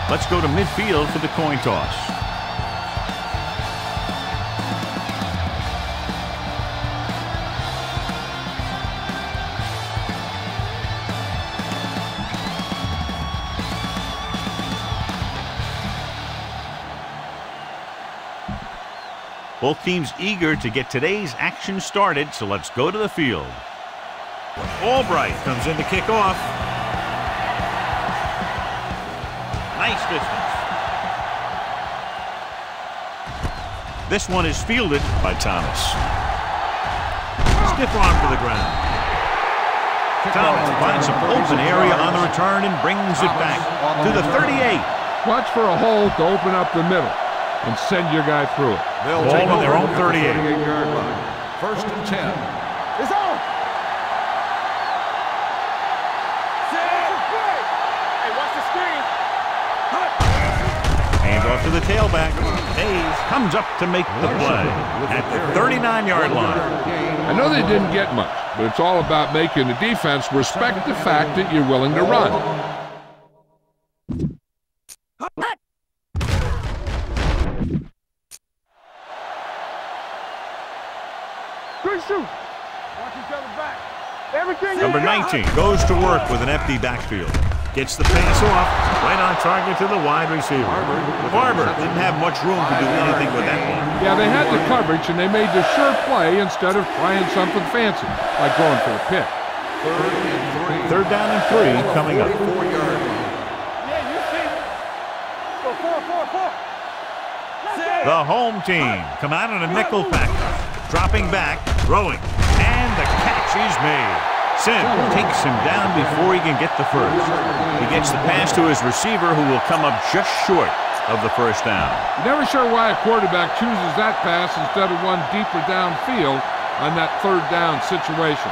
Let's go to midfield for the coin toss. Both teams eager to get today's action started, so let's go to the field. Albright comes in to kick off. Nice distance. This one is fielded by Thomas. Stiff arm to the ground. Thomas finds some open area on the return and brings it back to the 38. Watch for a hole to open up the middle and send your guy through it. They'll take on their own 38. 38-yard line. 1st and 10. It's on. Hey, watch the screen. Hand off to the tailback. Hayes comes up to make the play at the 39-yard line. I know they didn't get much, but it's all about making the defense respect the fact that you're willing to run. Number 19 goes to work with an empty backfield. Gets the pass off, right on target to the wide receiver. Barber didn't have much room to do anything with that one. Yeah, they had the coverage, and they made the sure play instead of trying something fancy, like going for a pick. 3rd down and 3 coming up. 4-yard line. The home team come out in a nickel package. Dropping back, throwing, and the catch is made. Sim takes him down before he can get the first. He gets the pass to his receiver, who will come up just short of the first down. Never sure why a quarterback chooses that pass instead of one deeper downfield on that 3rd down situation.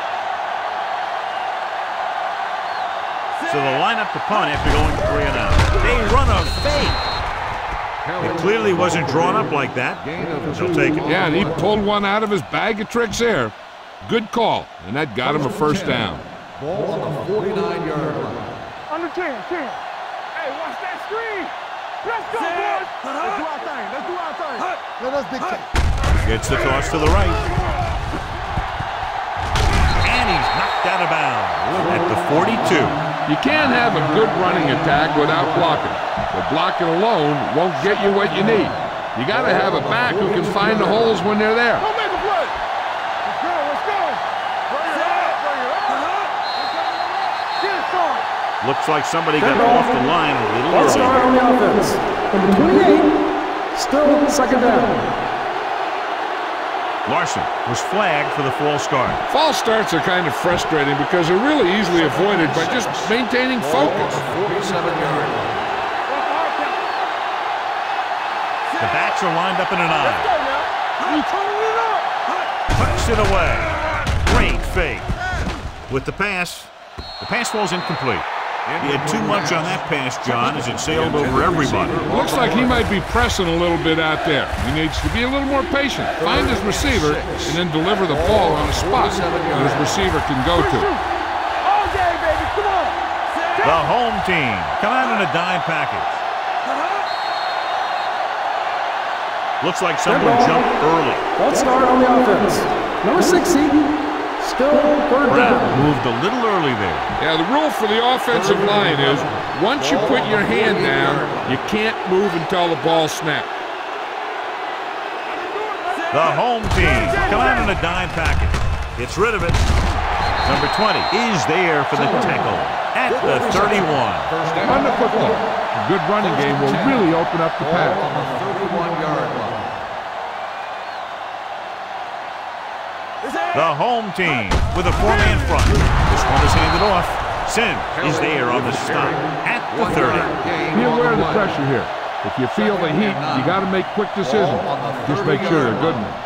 So they'll line up the punt after going 3 and out. They run a fake. It clearly wasn't drawn up like that. They'll take it. Yeah, and he pulled one out of his bag of tricks there. Good call, and that got him a first down. Ball on the 49-yard line. Under 10. Hey, watch that screen. Let's go, boys. Let's do our thing. Let us dictate. Gets the toss to the right. And he's knocked out of bounds at the 42. You can't have a good running attack without blocking. But blocking alone won't get you what you need. You got to have a back who can find the holes when they're there. Go make a play. Let's go. Get it started. Looks like somebody got off the line a little Let's early. start on the offense. Number 28, still 2nd down. Larson was flagged for the false start. False starts are kind of frustrating because they're really easily avoided by just maintaining focus. 47-yard line. The backs are lined up in an eye. You turning it up. Puts it away. Great fake. With the pass falls incomplete. He had too much on that pass, John, as it sailed over everybody. Looks like he might be pressing a little bit out there. He needs to be a little more patient, find his receiver, and then deliver the ball on a spot that his receiver can go to. All day, baby. Come on. The home team come out in a dime package. Looks like someone jumped early. Let's start on the offense. Number 60, still 3rd Brown down. moved a little early there. Yeah, the rule for the offensive line is once you put your hand down, you can't move until the ball snaps. The home team come out in a dime package. Gets rid of it. Number 20 is there for the tackle at the 31. Run the football. A good running game will really open up the pass. On the 31-yard line. The home team with a 4-man front. This one is handed off. Sim is there on the stop at the 30. Be aware of the pressure here. If you feel the heat, you got to make quick decisions. Just make sure they're good ones.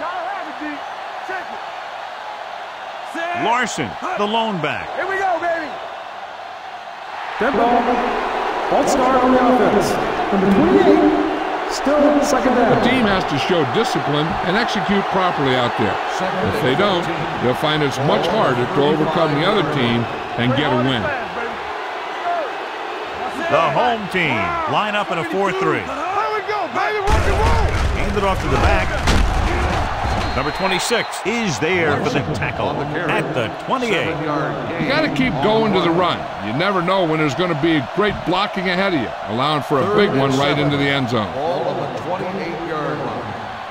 Larson, the lone back. Here we go, baby. Dead ball. Let's start on the offense. Number 28, still 2nd down. The team has to show discipline and execute properly out there. If they don't, they'll find it's much harder to overcome the other team and get a win. The home team line up in a 4-3. There we go, baby, rock and roll. Hand it off to the back. Number 26 is there for the tackle at the 28. You got to keep going to the run. You never know when there's going to be great blocking ahead of you, allowing for a big one right into the end zone. Ball on the 28-yard line.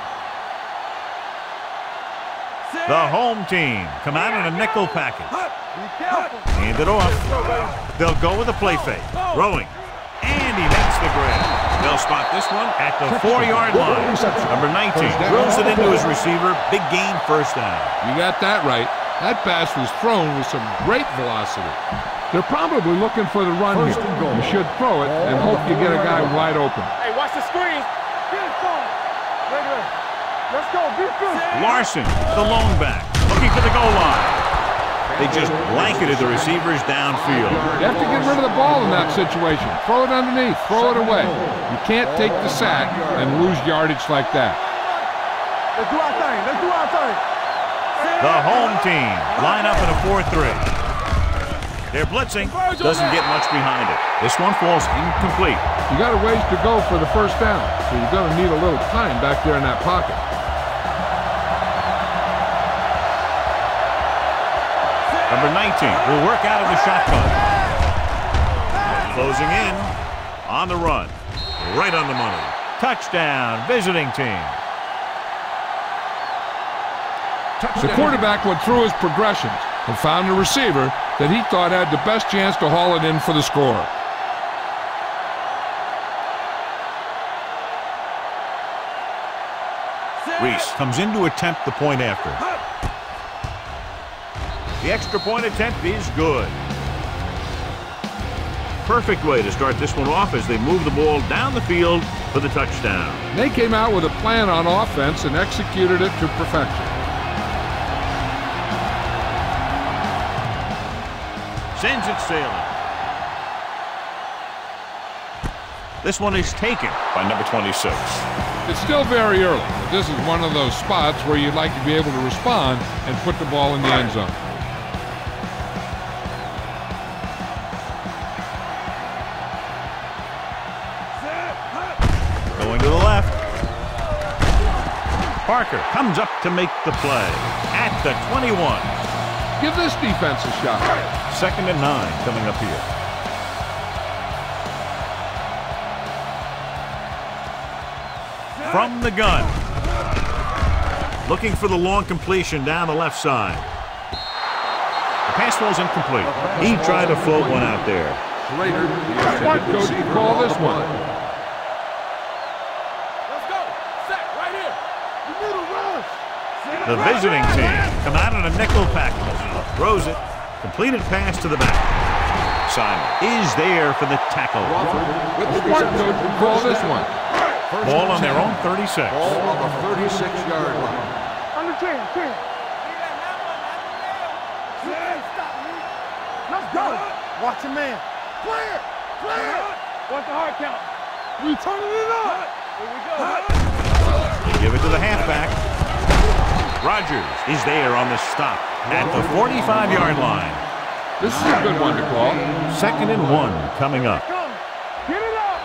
The home team come out in a nickel package. Be careful. Hand it off. They'll go with a play fake. Throwing. And he makes the grab. They'll spot this one at the 4-yard line. Number 19 throws it into his receiver. Big gain, first down. You got that right. That pass was thrown with some great velocity. They're probably looking for the run here. You should throw it and hope you get a guy wide open. Hey, watch the screen. Get it going. Wait. Let's go. Be good. Larson, the lone back, looking for the goal line. They just blanketed the receivers downfield. You have to get rid of the ball in that situation. Throw it underneath. Throw it away. You can't take the sack and lose yardage like that. Let's do our thing. Let's do our thing. The home team line up in a 4-3. They're blitzing. Doesn't get much behind it. This one falls incomplete. You got a ways to go for the first down, so you're going to need a little time back there in that pocket. Number 19 will work out of the shotgun. Closing in on the run. Right on the money. Touchdown, visiting team. The quarterback went through his progressions and found a receiver that he thought had the best chance to haul it in for the score. Reese comes in to attempt the point after. The extra point attempt is good. Perfect way to start this one off as they move the ball down the field for the touchdown. They came out with a plan on offense and executed it to perfection. Sends it sailing. This one is taken by number 26. It's still very early, but this is one of those spots where you'd like to be able to respond and put the ball in the end zone. Going to the left. Parker comes up to make the play at the 21. Give this defense a shot. 2nd and 9 coming up here. From the gun. Looking for the long completion down the left side. The pass falls incomplete. He tried to float one out there. Slater, the What coach you call this one? Let's go. Set right here. You need a rush. The visiting team come out in a nickel package. Throws it. Completed pass to the back. Simon is there for the tackle. What coach you call this one? Ball on their own 36. Ball on the 36-yard line. Under 10. Let's go. Watch your man. Clear. What's the hard count? We turning it up. Here we go. Give it to the halfback. Rogers is there on the stop at the 45-yard line. This is a good one to call. 2nd and 1 coming up. Get it up.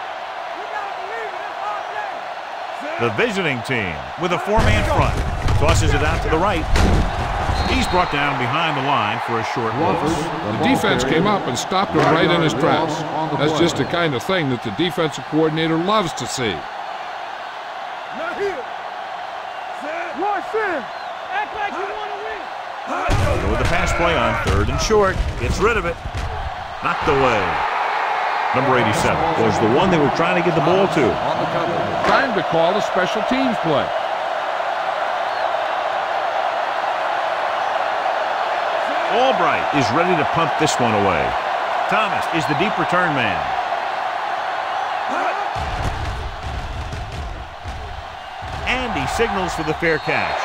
The visiting team with a 4-man front. Tosses it out to the right. He's brought down behind the line for a short loss. The defense came up and stopped him right in his tracks. That's just the kind of thing that the defensive coordinator loves to see. Not here. Rush in. Act like you want to win. Go with the pass play on 3rd and short. Gets rid of it. Knocked away. Number 87 was the one they were trying to get the ball to. On the cover. Time to call a special teams play. Albright is ready to punt this one away. Thomas is the deep return man. And he signals for the fair catch.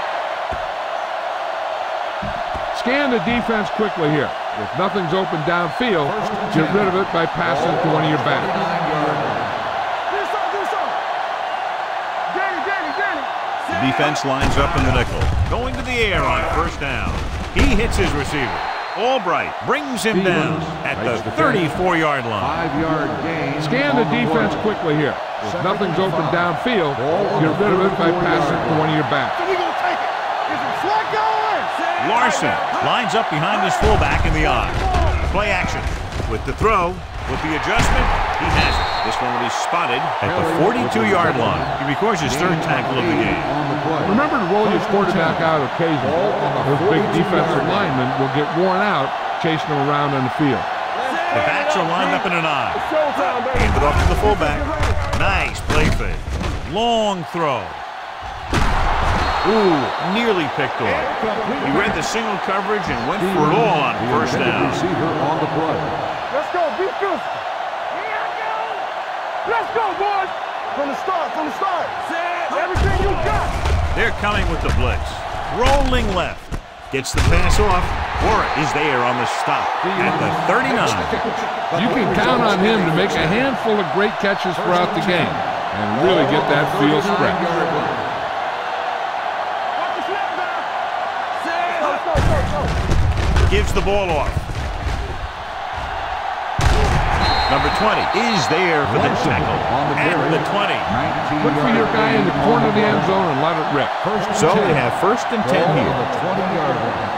Scan the defense quickly here. If nothing's open downfield, get rid of it by passing it to one of your backs. 49-yard line. Danny. The defense lines up in the nickel. Going to the air on 1st down. He hits his receiver. Albright brings him down at the 34-yard line. 5-yard gain. Scan the defense quickly here. If nothing's open downfield, get rid of it by passing to one of your backs. So we gonna take it. Get some slack going. Larson lines up behind his fullback in the I. Play action. With the throw, with the adjustment, he has it. This one will be spotted at the 42-yard line. He records his third tackle of the game. Remember to roll your quarterback out occasionally. Those big defensive linemen will get worn out chasing them around on the field. The backs are lined up in an I. Hand it off to the fullback. Nice play fake. Long throw. Ooh, nearly picked off. He read the single coverage and went for it all on first down. Receiver on the play. Let's go. Be physical. Let's go, boys. From the start. Everything you got. They're coming with the blitz. Rolling left. Gets the pass off. Warren is there on the stop at the 39. You can count on him to make a handful of great catches throughout the game and really get that field stretched. Gives the ball off. Number 20 is there for the tackle at the 20. Look for your guy in the corner of the end zone and let it rip. So they have first and 10 here. 20-yard line.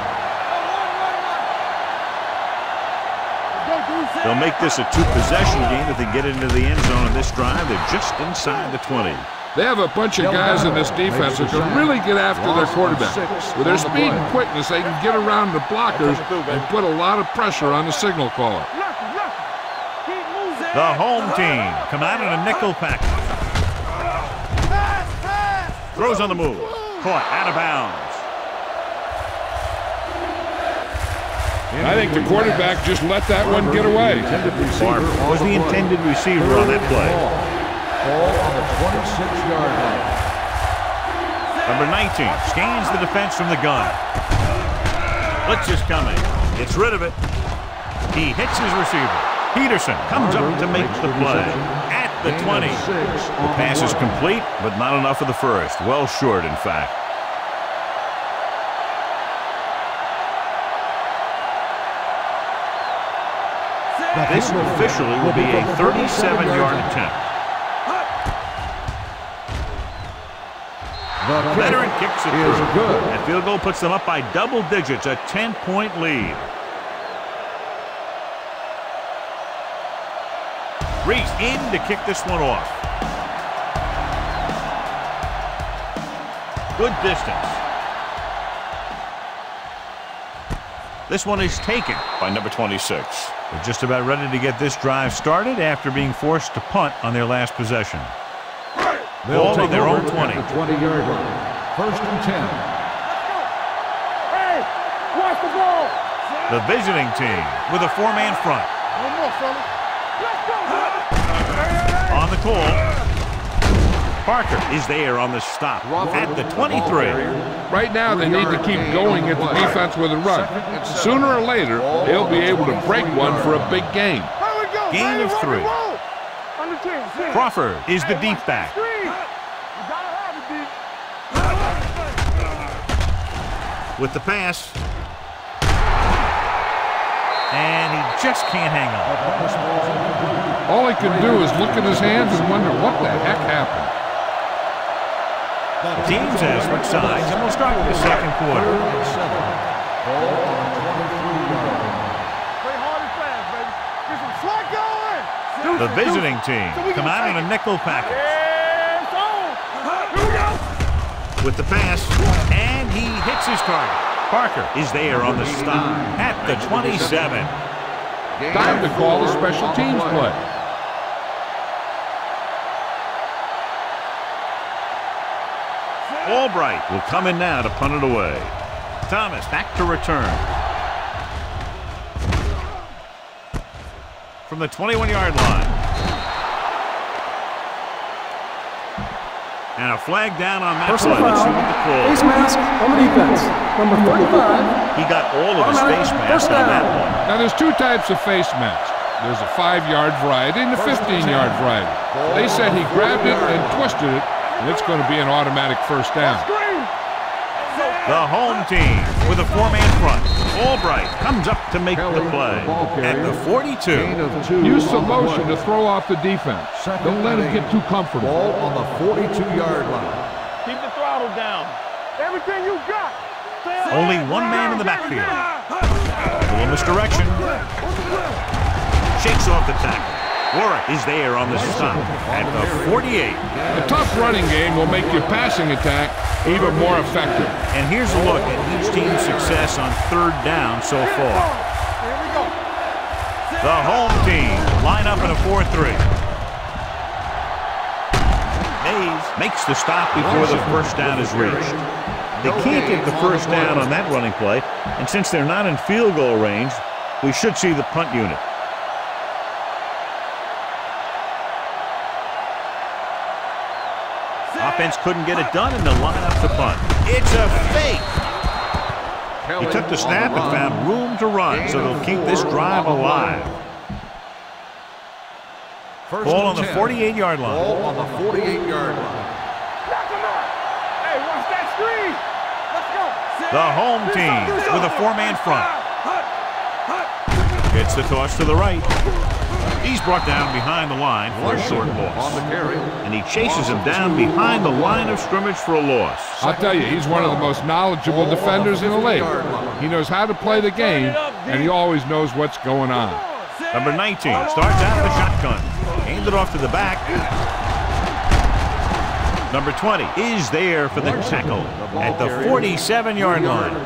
They'll make this a two-possession game if they get into the end zone in this drive. They're just inside the 20. They have a bunch of guys in this defense that can really get after their quarterback. With their speed and quickness, they can get around the blockers and put a lot of pressure on the signal caller. The home team come out in a nickel package. Throws on the move. Caught out of bounds. I think the quarterback just let that one get away. Barber was the intended receiver on that play. Ball on the 26-yard line. Number 19 scans the defense from the gun. Blitz is coming. Gets rid of it. He hits his receiver. Peterson comes up to make the play at the 20. The pass is complete, but not enough for the first. Well short, in fact. This officially will be a 37-yard attempt. The Veteran kicks it through. good. That field goal puts them up by double digits, a 10-point lead. Reese in to kick this one off. Good distance. This one is taken by number 26. They're just about ready to get this drive started after being forced to punt on their last possession. Ball on their own 20. The 20-yard line. First and 10. Hey, watch the ball. The visiting team with a four-man front. One more, fella. Let's go. On the call. Parker is there on the stop at the 23. Right now, they need to keep going at the defense with a run. Sooner or later, they'll be able to break one for a big game. There we go. Gain of 3. On the team. Crawford is the deep back. With the pass. And he just can't hang on. All he can do is look at his hands and wonder what the heck happened. The teams have switched sides and will start the second quarter. The visiting team come out in a nickel package. With the pass, and he hits his target. Parker is there on the stop at the 27. Time to call a special teams play. Albright will come in now to punt it away. Thomas back to return. From the 21-yard line. And a flag down on that Personal play. Let's see foul. what the call Face is. mask on the defense. Number 35. He got all of his face mask on that one. Now, there's two types of face masks. There's a 5-yard variety and a 15-yard variety. They said he grabbed it and twisted it, and it's going to be an automatic first down. The home team with a four-man front. Albright comes up to make the play. At the 42. Use some motion to throw off the defense. Don't let him get too comfortable. Ball on the 42-yard line. Keep the throttle down. Everything you got. Only one man in the backfield. A little misdirection. Shakes off the tackle. Warwick is there on the stop at the 48. A tough running game will make your passing attack even more effective. And here's a look at each team's success on third down so far. Here we go. The home team line up in a 4-3. Mays makes the stop before the first down is reached. They can't get the first down on that running play, and since they're not in field goal range, we should see the punt unit. Offense couldn't get it done, and they'll line up to punt. It's a fake. He took the snap and found room to run, so they'll keep this drive alive. Ball on the 48-yard line. Ball on the 48-yard line. Hey, watch that screen. Let's go. The home team with a four-man front. Gets the toss to the right. He's brought down behind the line for a short loss. And he chases him down behind the line of scrimmage for a loss. I'll tell you, he's one of the most knowledgeable defenders in the league. He knows how to play the game, and he always knows what's going on. Number 19 starts out of the shotgun. Handed off to the back. Number 20 is there for the tackle at the 47-yard line.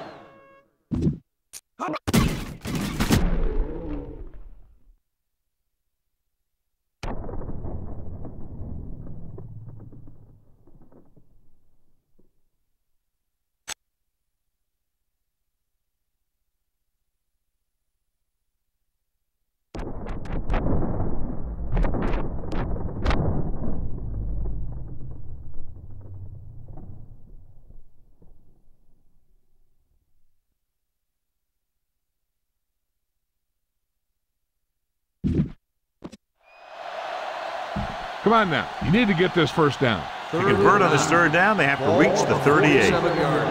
Come on now. You need to get this first down. To convert on this third down, they have to reach the 38. No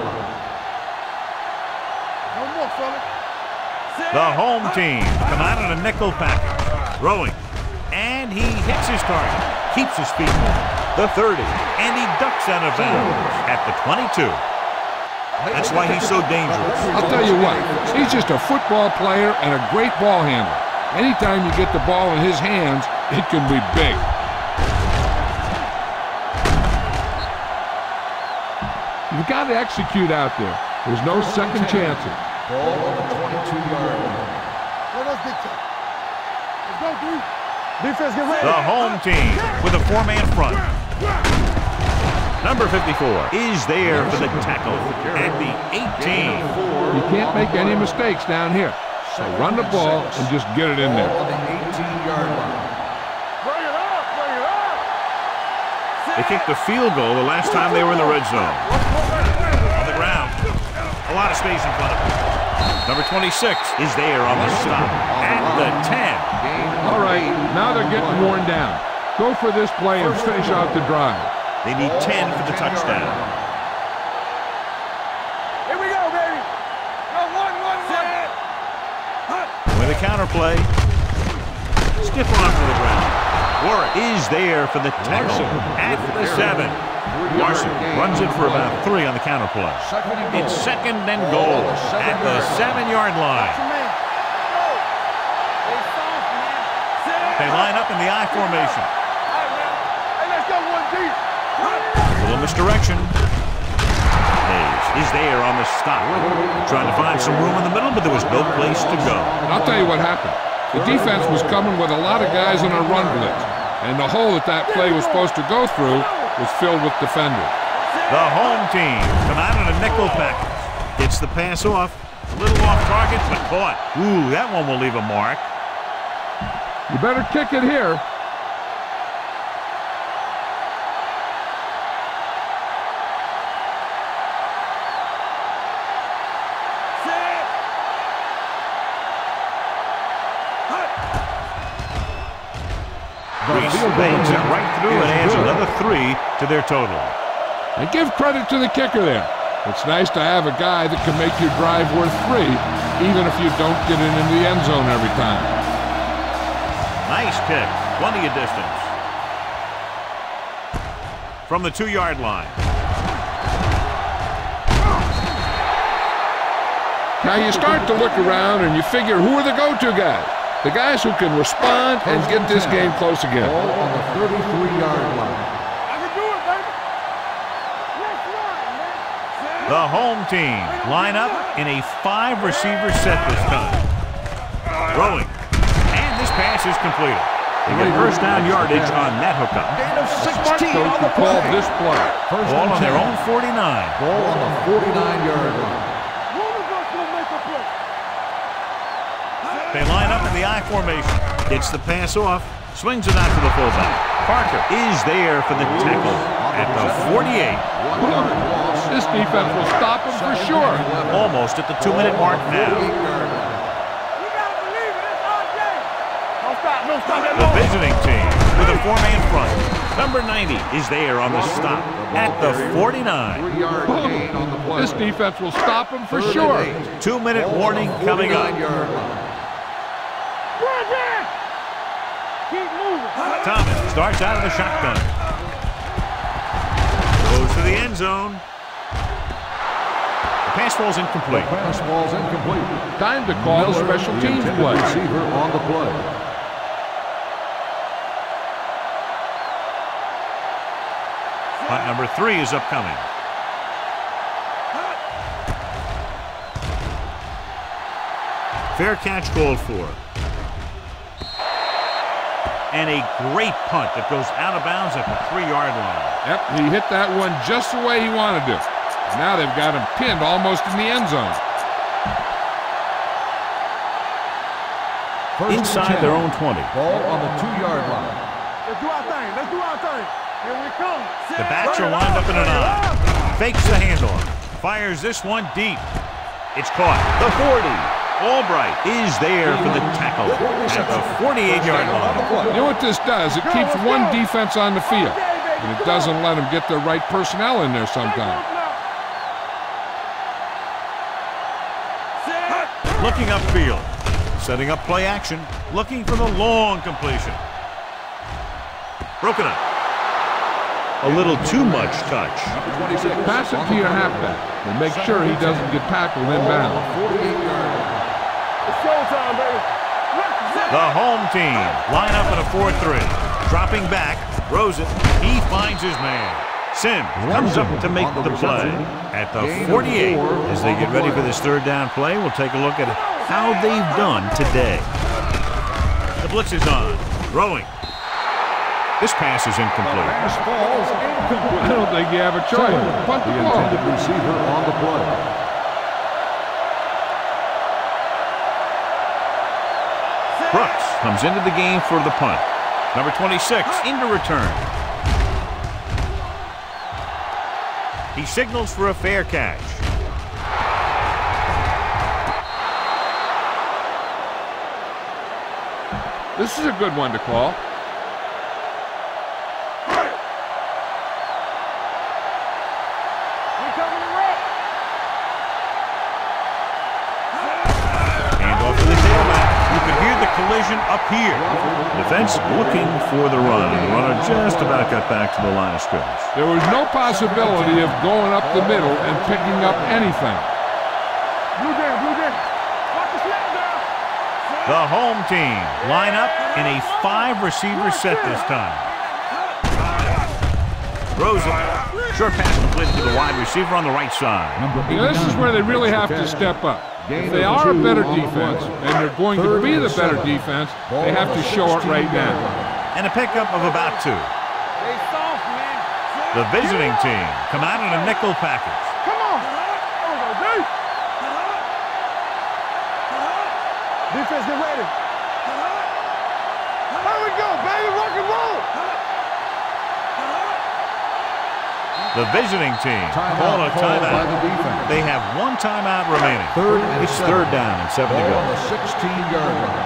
more, fella. The home team come out in a nickel package. Throwing. And he hits his target. Keeps his feet moving. The 30. And he ducks out of bounds at the 22. That's why he's so dangerous. I'll tell you what. He's just a football player and a great ball handler. Anytime you get the ball in his hands, it can be big. You've got to execute out there. There's no second chances. Ball on the 22-yard line. Let us get to it. Let's go, dude. Defense, get ready. The home team with a four-man front. Number 54 is there for the tackle at the 18. You can't make any mistakes down here. So run the ball and just get it in there. On the 18-yard line. Bring it up, bring it up. They kicked the field goal the last time they were in the red zone. On the ground. A lot of space in front of them. Number 26 is there on the stop at the 10. All right, now they're getting worn down. Go for this play and finish out the drive. They need 10 for the touchdown. Here we go, baby. Go, one. With a counter play. Stiff arm to the ground. Warwick is there for the tackle at the 7. Larson runs it for about 3 on the counter play. It's second and goal at the 7-yard line. They line up in the I formation. Hey, let's go, one deep. A little misdirection. Mays is there on the stop. Trying to find some room in the middle, but there was no place to go. I'll tell you what happened. The defense was coming with a lot of guys in a run blitz, and the hole that play was supposed to go through was filled with defenders. The home team come out in a nickel package. Gets the pass off. A little off target, but caught. Ooh, that one will leave a mark. You better kick it here. Reese bangs it right through and adds another 3 to their total. And give credit to the kicker there. It's nice to have a guy that can make your drive worth 3, even if you don't get it into the end zone every time. Nice kick. Plenty of distance. From the 2-yard line. Now you start to look around and you figure, who are the go-to guys? The guys who can respond and get this game close again. Ball on the 33-yard line. I can do it, baby. Let's run, man. The home team line up in a 5-receiver set this time. Throwing. And this pass is completed. They get first down yardage on that hookup. Gain of 16 Coach on the called play. this play. First Ball and on their 10. own 49. Ball on the 49-yard line. One of us will make a play. They line up in the I formation. Gets the pass off. Swings it out to the fullback. Parker is there for the tackle at the 48. 1-yard loss. This defense will stop him for sure. Almost at the 2-minute mark now. 48-yard line. You gotta believe it. It's our day. Don't stop. Don't stop that The ball. visiting team with a 4-man front. Number 90 is there on the stop at the 49. 3-yard gain on the play. This defense will stop him for Third sure. and 8. 2-minute warning coming up. 49-yard line. Run back. Keep moving. Thomas starts out of the shotgun. Goes to the end zone. The pass falls incomplete. Pass ball's incomplete. Time to call a special The teams intended play. receiver on the play. Punt number 3 is upcoming. Fair catch called for. And a great punt that goes out of bounds at the 3-yard line. Yep, he hit that one just the way he wanted to. Now they've got him pinned almost in the end zone. First and Inside 10. their own 20. Ball on the 2-yard line. Let's do our thing. Let's do our thing. Here we come. The backs are lined up in an I. Fakes the handoff. Fires this one deep. It's caught. The 40. Albright is there for the tackle at the 48-yard line. You know what this does? It keeps one defense on the field, and it doesn't let them get the right personnel in there sometimes. Looking upfield. Setting up play action. Looking for the long completion. Broken up. A little too much touch. Number 26. Pass it to your halfback and make sure he doesn't get tackled inbound. 48-yard line. It's showtime, baby. The home team line up in a 4-3. Dropping back, throws it. He finds his man. Sims comes up to make the play at the 48. As they get ready for this 3rd down play, we'll take a look at how they've done today. The blitz is on. Throwing. This pass is incomplete. Pass falls incomplete. I don't think you have a choice. Punt the The ball. intended receiver on the play. Brooks comes into the game for the punt. Number 26 into return. He signals for a fair catch. This is a good one to call. Handoff to the tailback. You could hear the collision up here. Defense looking for the run. The runner just about got back to the line of scrimmage. There was no possibility of going up the middle and picking up anything. Blue down, blue down. Watch the snap down. The home team line up in a 5-receiver set this time. Throws it. Short pass completed to the wide receiver on the right side. You know, this is where they really have to step up. If they are a better defense, and they're going to be the better defense, they have to show it right now. And a pickup of about 2. Stay soft, man. The visiting team come out in a nickel package. Come on. There we go, dude. Defense, get ready. There we go, baby. Rock and roll. The visiting team Timeout call a called by the timeout. defense. They have 1 timeout remaining. It's 3rd down and 7 to Ball go. on the 16-yard line.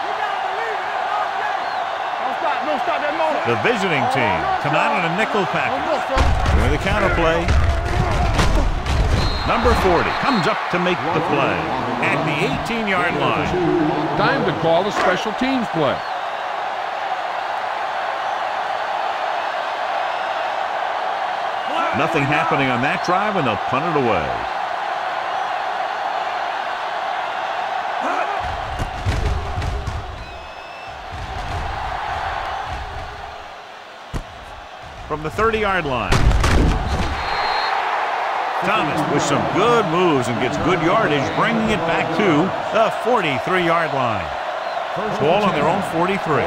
Don't stop that motor. The visiting team come out in a nickel package. With the counter play. Number 40 comes up to make the play at the 18-yard line. Time to call a special teams play. Nothing happening on that drive, and they'll punt it away. From the 30-yard line. Thomas with some good moves and gets good yardage, bringing it back to the 43-yard line. Ball on their own 43.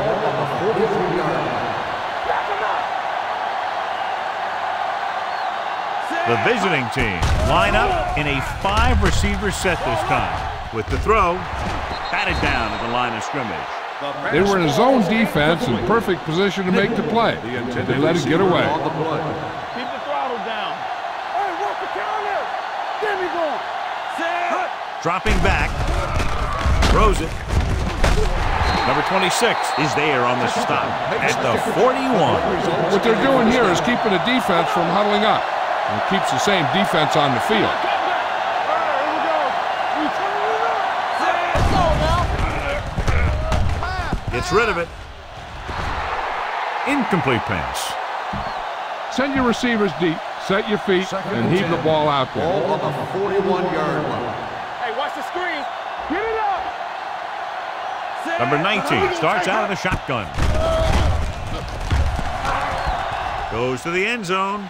The visiting team line up in a 5-receiver set this time. With the throw, batted down at the line of scrimmage. They were in a zone defense in perfect position to make the play. They let it get away. Keep the throttle down. Hey, work the counter. Get me going. Dropping back. Throws it. Number 26 is there on the stop at the 41. What they're doing here is keeping the defense from huddling up. And it keeps the same defense on the field. Gets rid of it. Incomplete pass. Send your receivers deep, set your feet, and heave the ball out there. Ball on the 41-yard line. Hey, watch the screen. Get it up. Number 19 starts out of the shotgun. Goes to the end zone.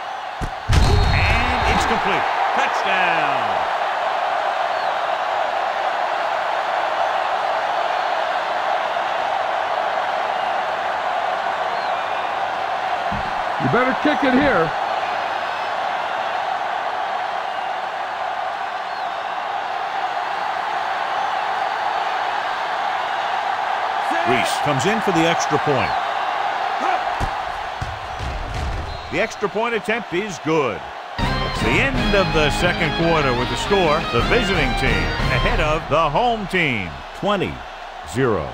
And it's complete. Touchdown. You better kick it here. Reese comes in for the extra point. The extra point attempt is good. It's the end of the second quarter with the score. The visiting team ahead of the home team, 20-0.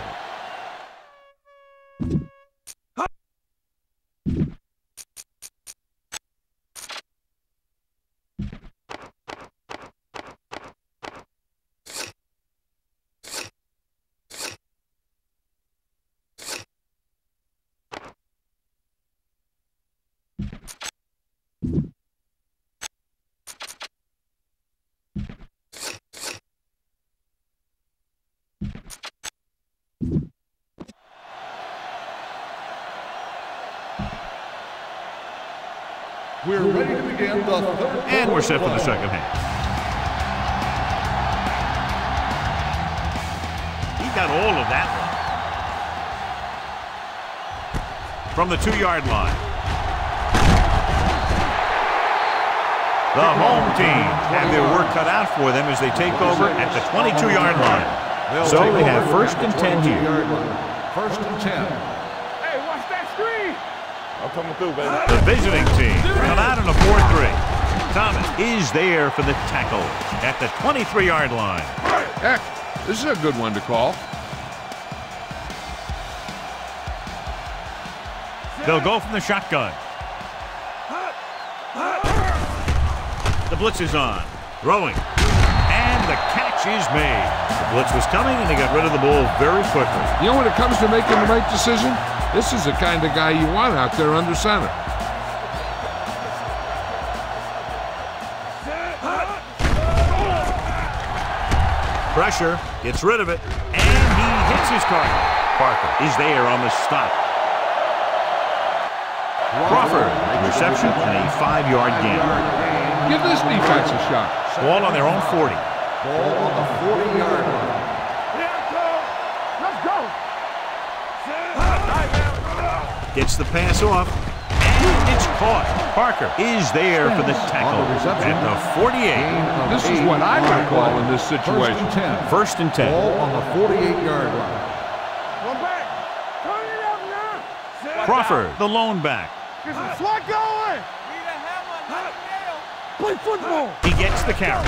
We're ready to begin the third. And we're set for the second half. He got all of that one. From the 2-yard line. The home team have their work cut out for them as they take over at the 22-yard line. So they have first and 10 here. First and 10. Hey, watch that screen. I'm coming through, baby. The visiting team come out in a 4-3. Thomas is there for the tackle at the 23-yard line. Heck, this is a good one to call. They'll go from the shotgun. The blitz is on. Throwing. And the catch is made. The blitz was coming, and they got rid of the ball very quickly. You know, when it comes to making the right decision, this is the kind of guy you want out there under center. Pressure. Gets rid of it. And he hits his target. Parker is there on the stop. Crawford, reception and a 5-yard gain. Give this defense a shot. Ball on their own 40. Ball on the 40-yard line. Let's go. Gets the pass off. And it's caught. Parker is there for the tackle at the 48. This is what I would call in this situation. First and 10. Ball on the 48-yard line. One back. Turn it up now. Crawford, the lone back. Get some swat going. Play football. He gets the carry.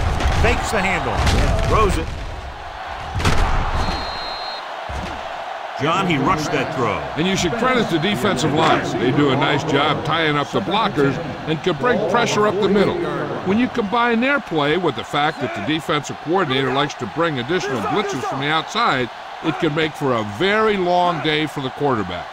Fakes the handle. Throws it. John, he rushed that throw. And you should credit the defensive line. They do a nice job tying up the blockers and can bring pressure up the middle. When you combine their play with the fact that the defensive coordinator likes to bring additional blitzes from the outside, it can make for a very long day for the quarterback.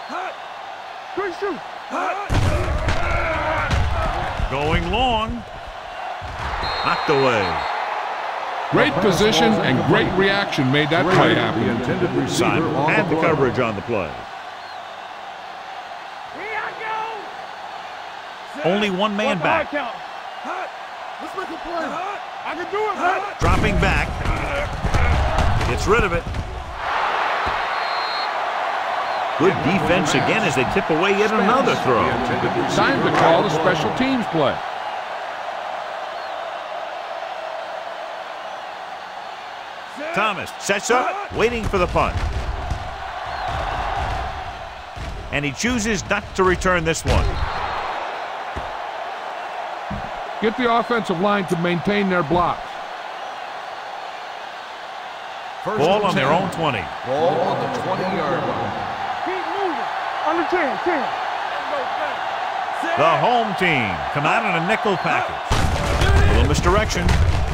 Going long. Knocked away. Great position and great reaction made that play happen. Simon had the coverage on the play. Only one man back. Let's make a play. I can do it. Dropping back. Gets rid of it. Good defense again as they tip away yet another throw. Time to call the special teams play. Thomas sets up, waiting for the punt. And he chooses not to return this one. Get the offensive line to maintain their blocks. Ball on their own 20. Ball on the 20-yard line. Keep moving. Under 10, 10. The home team come out in a nickel package. A little misdirection.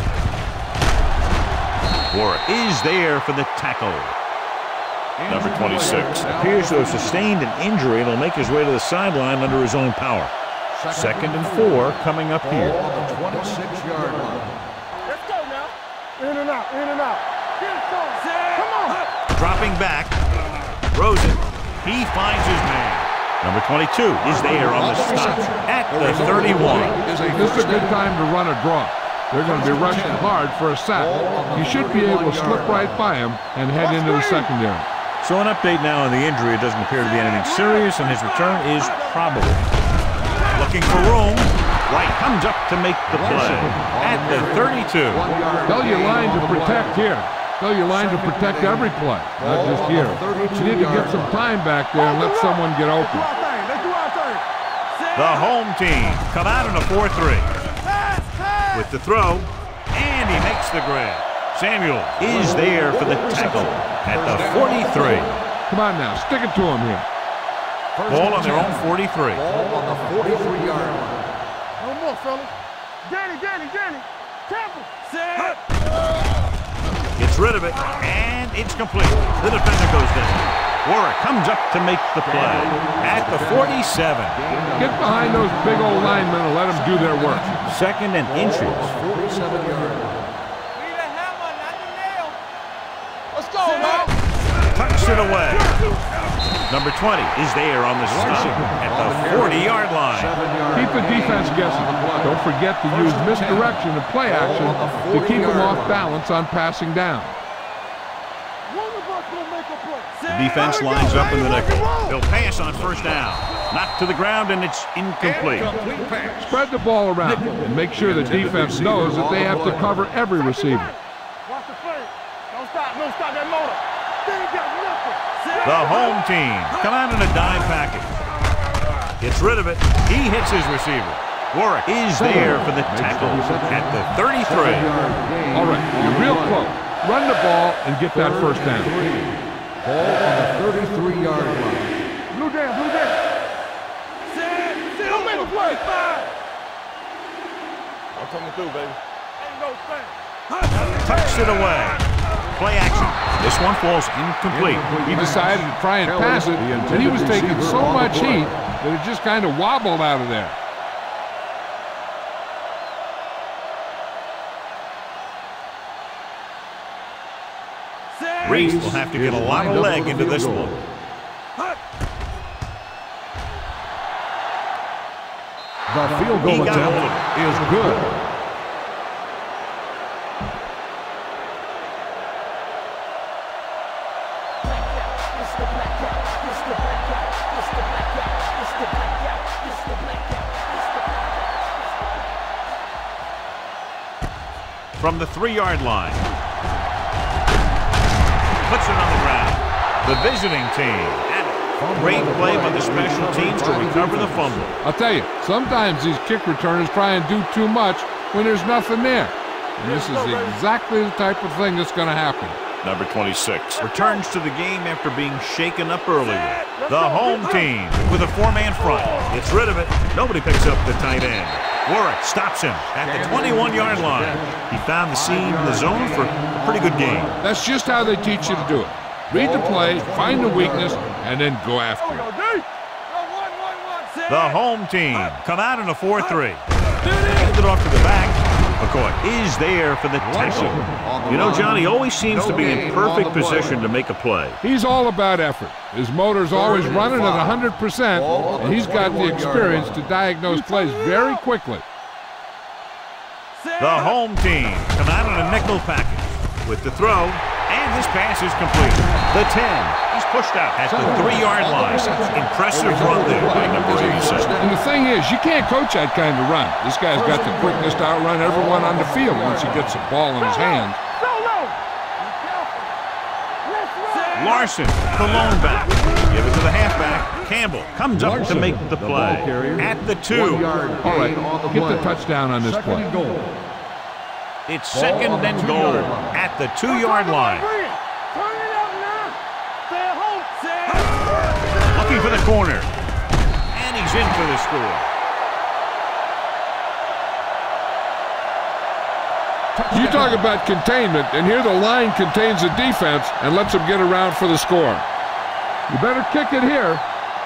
Warwick is there for the tackle. Number 26 appears to have sustained an injury and will make his way to the sideline under his own power. 2nd and 4 coming up here. Ball on the 26-yard line. Let's go now. In and out, in and out. Come on. Dropping back. Rosen. He finds his man. Number 22 is there on the stop at the 31. This is a good time to run a draw. They're going to be rushing hard for a sack. You should be able to slip right by him and head into the secondary. So an update now on the injury. It doesn't appear to be anything serious, and his return is probable. Looking for room. White comes up to make the play at the 32. Tell your line to protect here. Tell your line to protect every play, not just here. You need to get some time back there and let someone get open. The home team come out in a 4-3. With the throw, and he makes the grab. Samuel is there for the tackle at the 43. Come on now, stick it to him here. Ball on their own 43. Ball on the 43-yard line. No more, fellas. Danny. Temple. Gets rid of it, and it's complete. The defender goes down. Warwick comes up to make the play at the 47. Get behind those big old linemen and let them do their work. 2nd and inches. 47-yard line. Let's go, man. Tucks it away. Number 20 is there on the stop at the 40-yard line. Keep the defense guessing. Don't forget to use misdirection and play action to keep them off balance on passing down. The defense lines up in the nickel. They'll pass on 1st down. Knocked to the ground, and it's incomplete. Spread the ball around and make sure the defense knows that they have to cover every receiver. Watch the play. Don't stop that motor. The home team come out in a dime package. Gets rid of it. He hits his receiver. Warwick is there for the tackle at the 33. All right, you're real close. Run the ball and get that 1st down. Ball on the 33-yard line. Blue down. Don't make a play. I'm coming through, baby. Ain't no thing. Tucks it away. Play action. This one falls incomplete. He decided to try and pass it, and he was taking so much heat that it just kind of wobbled out of there. Reese will have to get a lot of leg into this one. The field goal attempt is good. From the 3-yard line. Puts it on the ground. The visiting team. And great play by the special teams to recover the fumble. I'll tell you, sometimes these kick returners try and do too much when there's nothing there. And this is exactly the type of thing that's going to happen. number 26. Returns to the game after being shaken up earlier. The home team with a 4-man front. Gets rid of it. Nobody picks up the tight end. Warwick stops him at the 21-yard line. He found the seam in the zone for a pretty good game. That's just how they teach you to do it. Read the play, find the weakness, and then go after it. The home team come out in a 4-3. Hand it off to the back. McCoy is there for the tackle. You know, John, he always seems to be in perfect position to make a play. He's all about effort. His motor's always running at 100%, and he's got the experience to diagnose plays very quickly. The home team come out in a nickel package with the throw, and this pass is complete. The 10. He's pushed out at the 3-yard line. Impressive run there by number 87. And the thing is, you can't coach that kind of run. This guy's got the quickness to outrun everyone on the field once he gets the ball in his hand. Larson, the lone back. Give it to the halfback. Campbell comes up to make the play. At the 2. All right, get the touchdown on this play. It's second and goal at the 2-yard line. Looking for the corner. And he's in for the score. You talk about containment, and here the line contains the defense and lets them get around for the score. You better kick it here.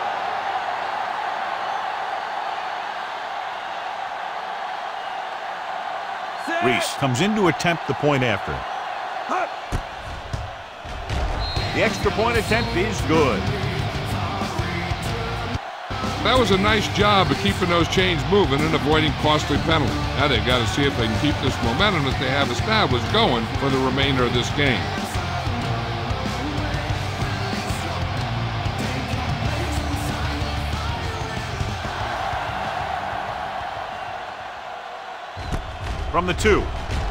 Reese comes in to attempt the point after. The extra point attempt is good. That was a nice job of keeping those chains moving and avoiding costly penalties. Now they've got to see if they can keep this momentum that they have established going for the remainder of this game. From the 2.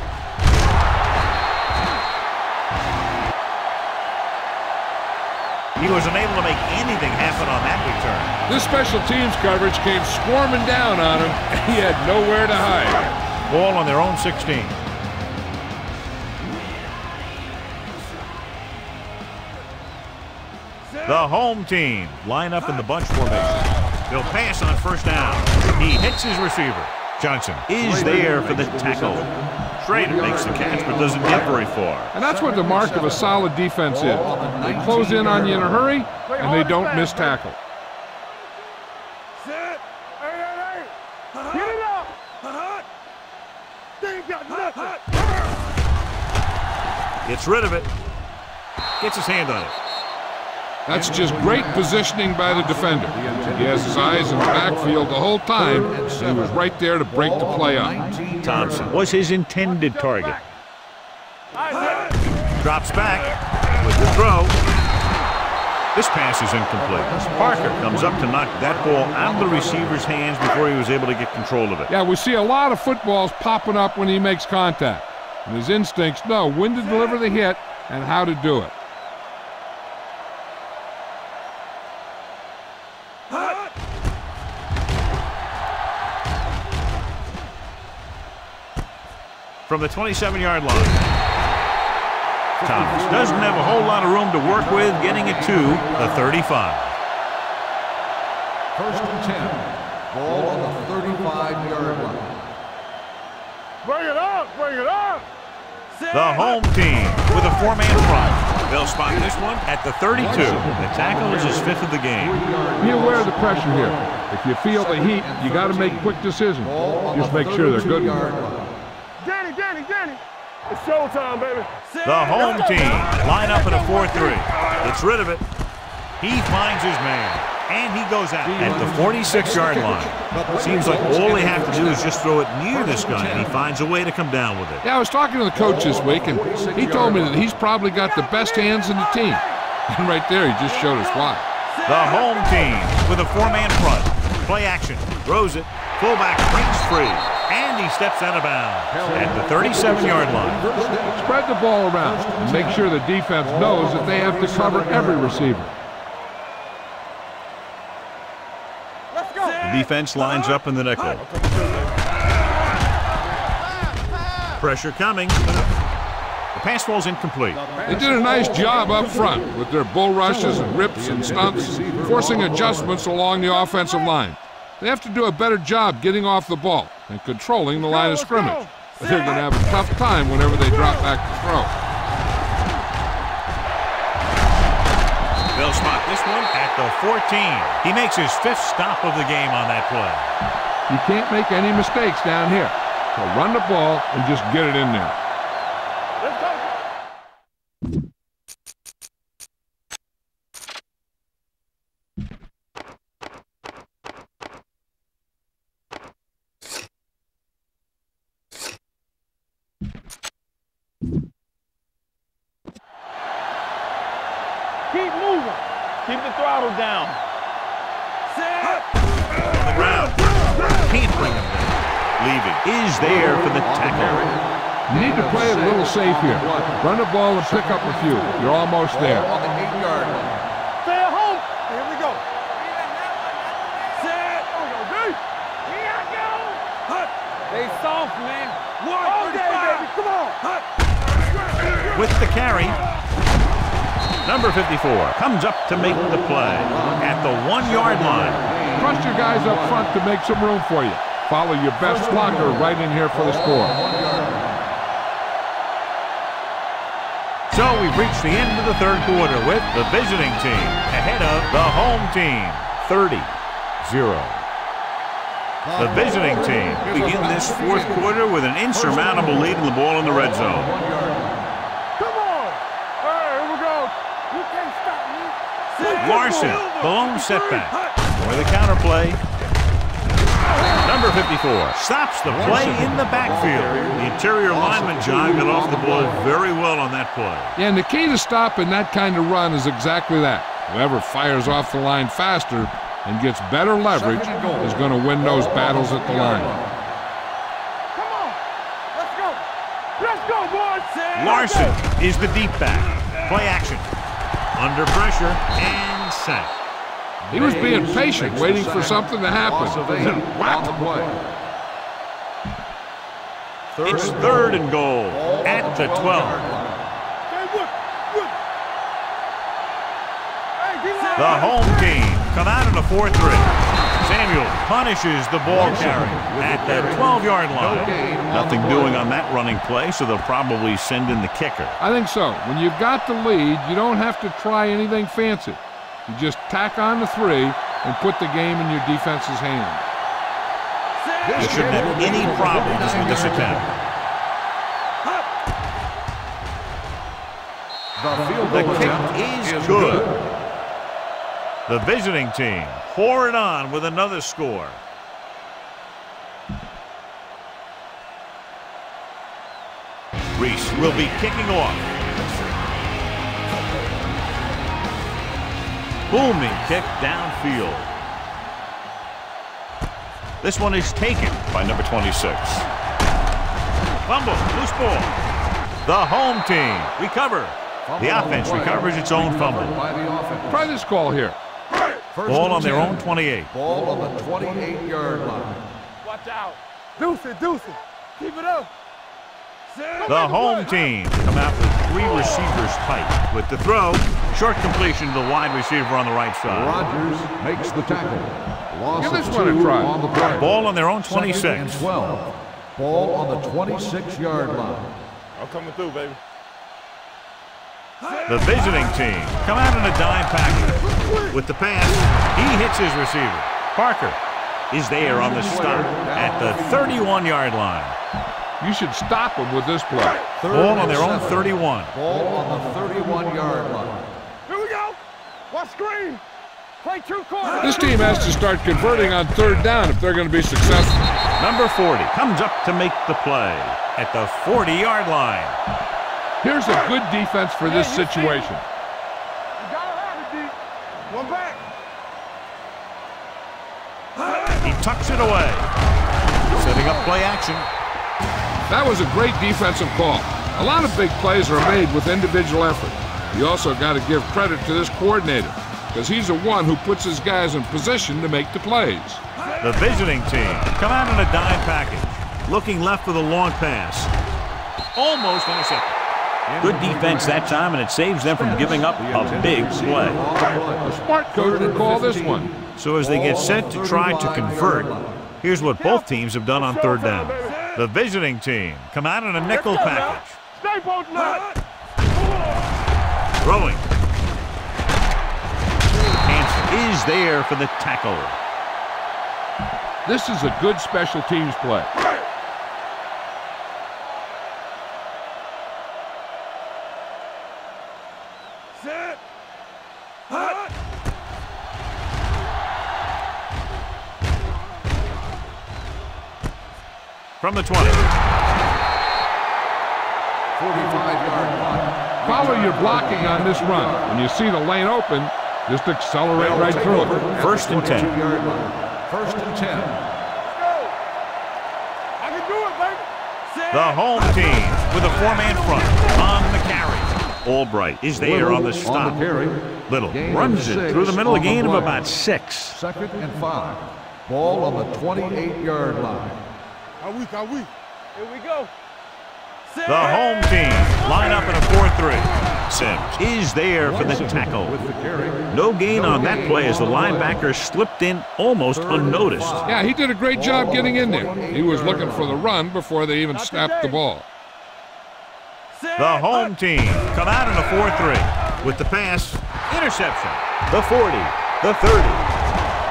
He was unable to make anything happen on that return. This special teams coverage came swarming down on him, and he had nowhere to hide. Ball on their own 16. The home team line up in the bunch formation. They'll pass on first down. He hits his receiver. Johnson is there for the tackle. Schrader makes the catch but doesn't get very far. And that's what the mark of a solid defense is. They close in on you in a hurry, and they don't miss tackle. Get it up! They ain't got nothing! Gets rid of it. Gets his hand on it. That's just great positioning by the defender. He has his eyes in the backfield the whole time, and he was right there to break the play up. Thompson was his intended target. Drops back with the throw. This pass is incomplete. Parker comes up to knock that ball out of the receiver's hands before he was able to get control of it. Yeah, we see a lot of footballs popping up when he makes contact. And his instincts know when to deliver the hit and how to do it. From the 27-yard line. Thomas doesn't have a whole lot of room to work with, getting it to the 35. First and 10. Ball on the 35-yard line. Bring it up! Bring it up! The home team with a 4-man front. They'll spot this one at the 32. The tackle is his 5th of the game. Be aware of the pressure here. If you feel the heat, you got to make quick decisions. Just make sure they're good. Danny! It's showtime, baby! The home team line up in a 4-3. Gets rid of it. He finds his man. And he goes out at the 46-yard line. Seems like all they have to do is just throw it near this guy, and he finds a way to come down with it. Yeah, I was talking to the coach this week, and he told me that he's probably got the best hands in the team. And right there, he just showed us why. The home team with a 4-man front. Play action. Throws it. Fullback breaks free. And he steps out of bounds at the 37-yard line. Spread the ball around and make sure the defense knows that they have to cover every receiver. The defense lines up in the nickel. Pressure coming. The The pass falls incomplete. They did a nice job up front with their bull rushes and rips and stunts, forcing adjustments along the offensive line. They have to do a better job getting off the ball and controlling the line of scrimmage. They're going to have a tough time whenever they drop back to throw. They'll spot this one at the 14. He makes his 5th stop of the game on that play. You can't make any mistakes down here. So run the ball and just get it in there. Let's go. Keep moving. Keep the throttle down. Set. On the ground. Can't bring him down. Leaving is there for the tackle. You need to play it a little safe here. Run the ball and pick up a few. You're almost there. On the 8-yard line. Stay at home. Here we go. Set. Here we go, dude. Here I go. Hut. They soft, man. All day, baby. Come on. Hut. With the carry. Number 54 comes up to make the play at the 1-yard line. Trust your guys up front to make some room for you. Follow your best blocker right in here for the score. So we've reached the end of the 3rd quarter with the visiting team ahead of the home team, 30-0. The visiting team begin this 4th quarter with an insurmountable lead in the ball in the red zone. Come on. All right, here we go. You can't stop me. Larson, the lone setback. For the counterplay. Number 54 stops the play in the backfield. The interior lineman, John, got off the ball very well on that play. Yeah, and the key to stopping that kind of run is exactly that. Whoever fires off the line faster and gets better leverage is going to win those battles at the line. Come on. Let's go. Let's go, boys. Larson is the deep back. Play action. Under pressure and sack. He was being patient, waiting for something to happen. Whack! It's 3rd and goal at the 12. The home team come out in a 4-3. Samuel punishes the ball carrier at the 12-yard line. Nothing doing on that running play, so they'll probably send in the kicker. I think so. When you've got the lead, you don't have to try anything fancy. You just tack on the 3 and put the game in your defense's hands. They shouldn't have any problems with this attempt. The kick is good. The visiting team pour it on with another score. Reese will be kicking off. Booming kick downfield. This one is taken by number 26. Fumble, loose ball. The home team recover. The offense recovers its own fumble. Try this call here. Ball on their own 28. Ball on the 28-yard line. Watch out. Deuce it. Keep it up. The home team come out with 3 receivers tight. With the throw, short completion to the wide receiver on the right side. Rodgers makes the tackle. Loss Give of this one a 2 try. on the play. Ball on their own 2nd and 26. 12. Ball on the 26-yard line. I'm coming through, baby. The visiting team come out in a dime package. With the pass, he hits his receiver. Parker is there on the stop at the 31-yard line. You should stop them with this play. Ball on their own 31. Ball on the 31-yard line. Here we go. Watch screen. Play 2 corners. This team has to start converting on 3rd down if they're going to be successful. Number 40 comes up to make the play at the 40-yard line. Here's a good defense for this situation. You gotta have it, D. One back. He tucks it away. Setting up play action. That was a great defensive call. A lot of big plays are made with individual effort. You also got to give credit to this coordinator, because he's the one who puts his guys in position to make the plays. The visiting team come out in a dime package. Looking left for the long pass. Almost intercepted. Good defense that time, and it saves them from giving up a big play. A smart coach would call this one. So as they get set to try to convert, here's what both teams have done on third down. The visiting team come out in a nickel package. Stay both left. Throwing. Hansen is there for the tackle. This is a good special teams play. Set. Hut. From the 20. 45-yard line. Follow your blocking on this run. When you see the lane open, just accelerate right through it. First and 10. 2-yard line. First and 10. I can do it, baby. Set. The home team with a four-man front on the carry. Albright is there on the stop. On the carry. Little Gain runs of it 6 through the middle, a on the gain of play. about 6. Second and 5. Ball on the 28-yard line. How weak, how weak. Here we go. Set. The home team line up in a 4-3. Sims is there for the tackle. With the carry. No gain on that play as the linebacker slipped in almost unnoticed. Yeah, he did a great job getting in there. He was looking for the run before they even snapped the ball. Set. The home team come out in a 4-3 with the pass, interception, the 40, the 30.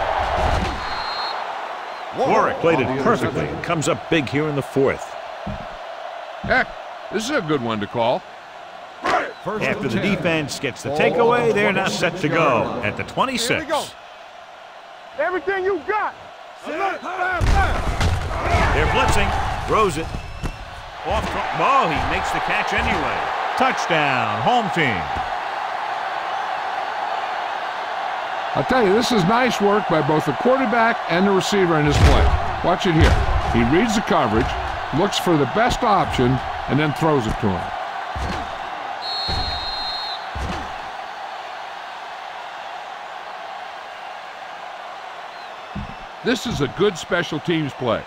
Warwick played it perfectly and comes up big here in the 4th. Heck, this is a good one to call. First After and the 10. defense gets the Ball takeaway, on the they're now set to 26-yard go line. at the Here we 26. go. Everything you got. Set. They're blitzing, throws it. Off, oh, he makes the catch anyway. Touchdown, home team. I'll tell you, this is nice work by both the quarterback and the receiver in this play. Watch it here. He reads the coverage, looks for the best option, and then throws it to him. This is a good special teams play.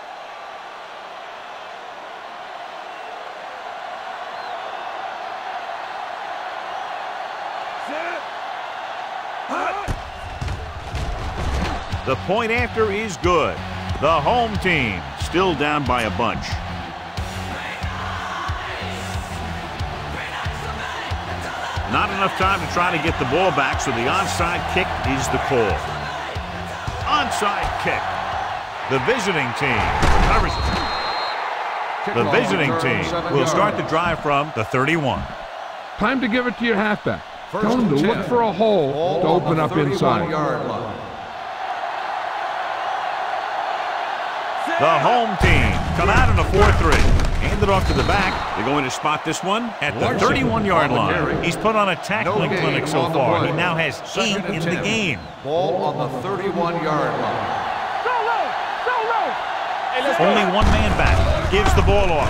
The point after is good. The home team still down by a bunch. Not enough time to try to get the ball back, so the onside kick is the call. Onside kick. The visiting team covers it. The visiting team will start the drive from the 31. Time to give it to your halfback. First Tell him to and look 10. for a hole Ball to on open the up inside. 31-yard line. The home team come out in a 4-3. Hand it off to the back. They're going to spot this one at the 31-yard line. He's put on a tackling No clinic gain so on the far. play. He now has 8 Second and in the 10. game. Ball on the 31-yard line. So low. So low. Hey, let's go. Only one man back. Gives the ball off.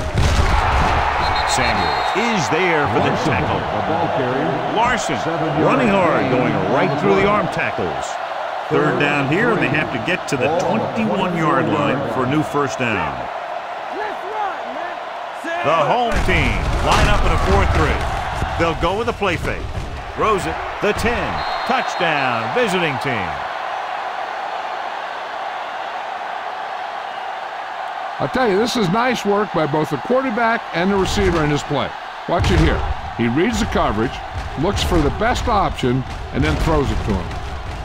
Samuels is there for the tackle. The ball carrier. Larson running hard, going right through the arm tackles. Third down here, and they have to get to the 21-yard line for a new first down. Let's run, man. Set. The home team line up in a 4-3. They'll go with a play fake. Throws it. The 10. Touchdown, visiting team. I'll tell you, this is nice work by both the quarterback and the receiver in this play. Watch it here. He reads the coverage, looks for the best option, and then throws it to him.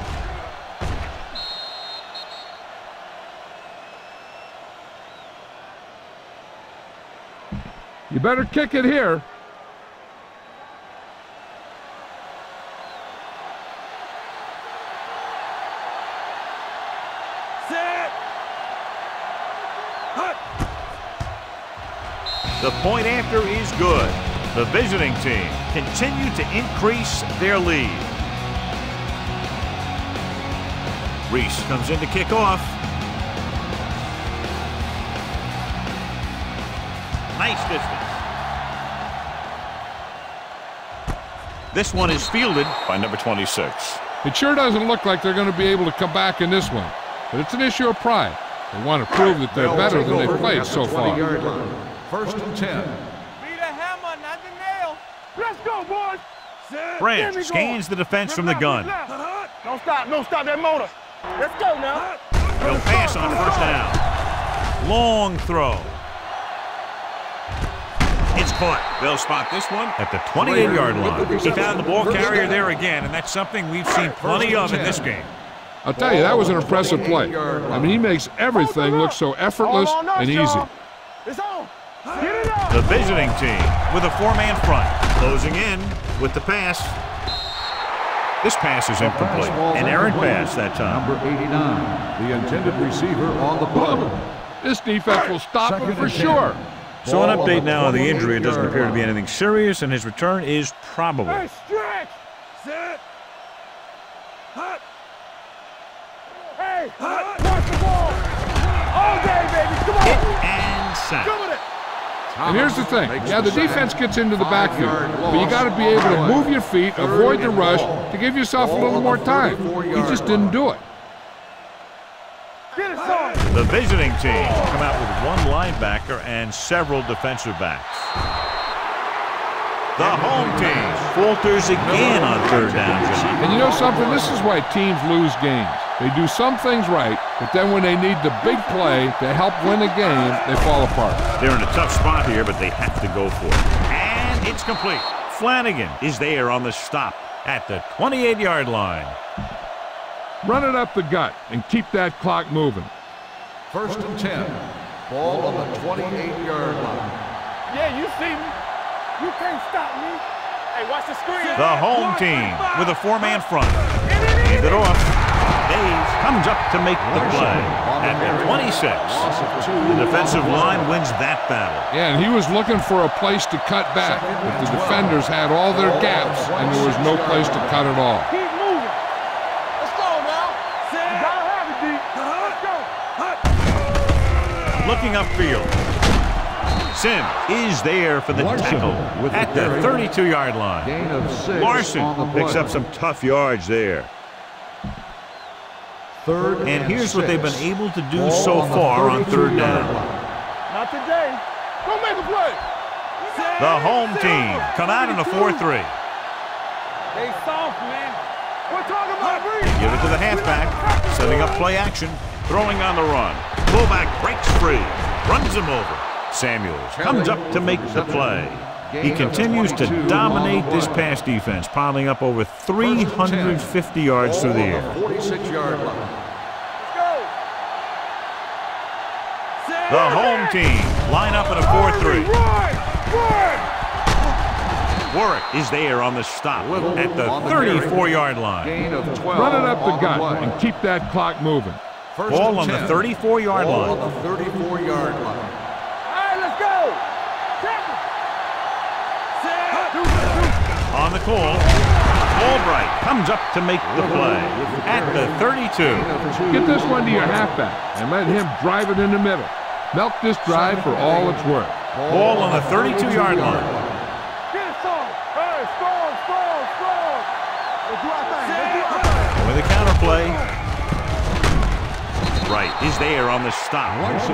You better kick it here. Set. Hut. The point after is good. The visiting team continue to increase their lead. Reese comes in to kick off. Nice distance. This one is fielded by number 26. It sure doesn't look like they're going to be able to come back in this one, but it's an issue of pride. They want to prove that they're better than they've played so far. 20-yard line. First and 10. Be the hammer, not the boys. Branch scans the defense from the gun. Don't stop that motor. Let's go now. He'll pass on first down. Long throw. It's caught. They'll spot this one at the 28-yard line. He found the ball carrier there again, and that's something we've seen plenty of in this game. I'll tell you, that was an impressive play. I mean, he makes everything look so effortless and easy. It's on. Get it up. The visiting team with a four-man front. Closing in with the pass. This pass is incomplete. An errant pass that time. Number 89, the intended receiver on the play. This defense will stop him for sure. So an update now on the injury. It doesn't appear to be anything serious, and his return is probable. Hey, stretch. Sit. Hut. Hey, watch the ball. All day, baby. Come on. Hit and sack. Come with it. And here's the thing. Yeah, the defense gets into the backfield, but you got to be able to move your feet, avoid the rush, to give yourself a little more time. He just didn't do it. Get it, son. The visiting team come out with one linebacker and several defensive backs. The home team falters again on third down. And you know something? This is why teams lose games. They do some things right, but then when they need the big play to help win a game, they fall apart. They're in a tough spot here, but they have to go for it. And it's complete. Flanagan is there on the stop at the 28-yard line. Run it up the gut and keep that clock moving. 1st and 10. Ball on the 28-yard line. Yeah, you see me. You can't stop me. Hey, watch the screen. The home team with a four-man front. Hand it off. Dave comes up to make the play at the 26. The defensive line wins that battle. Yeah, and he was looking for a place to cut back, but the defenders had all their gaps, and there was no place to cut at all. Keep moving. Let's go now. You gotta have it, D. Let's go. Looking upfield. Sim is there for the tackle at the 32-yard line. Gain of 6 Larson on the play. picks up some tough yards there. 3rd And here's what they've been 6. able to do Ball so on the far on third 32-yard down. line. Not today. Go make a play. The home team come out in a 4-3. They soft, man. We're talking about breathe. Give it to the halfback, setting up play action, throwing on the run. Fullback breaks free, runs him over. Samuels comes up to make the play. He continues to dominate this pass defense, piling up over 350 yards through the air. 46-yard line. Let's go. The home team line up in a 4-3. Warwick is there on the stop at the 34-yard line. Gain of 12. Run it up the on gut play. and keep that clock moving. First Ball and on the 10. 34-yard Ball line. on the 34-yard line. All right, let's go. On the call, Albright comes up to make the play at the 32. Get this one to your halfback and let him drive it in the middle. Milk this drive for all it's worth. Ball on the 32-yard line. Get it, son. Hey, strong. Let's do our thing. With a counterplay. Wright is there on the stop. Larson.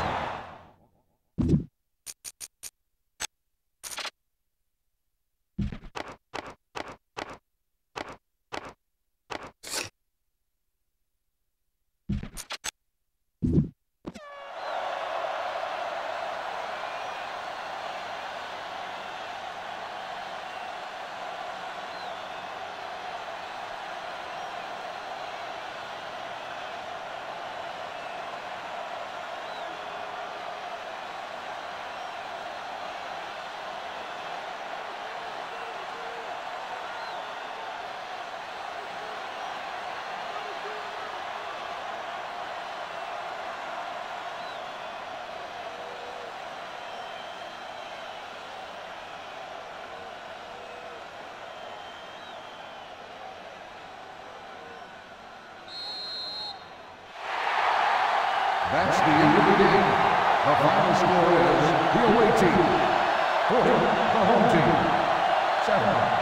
That's the end of the game. The final score is the away team 40, the home team 7.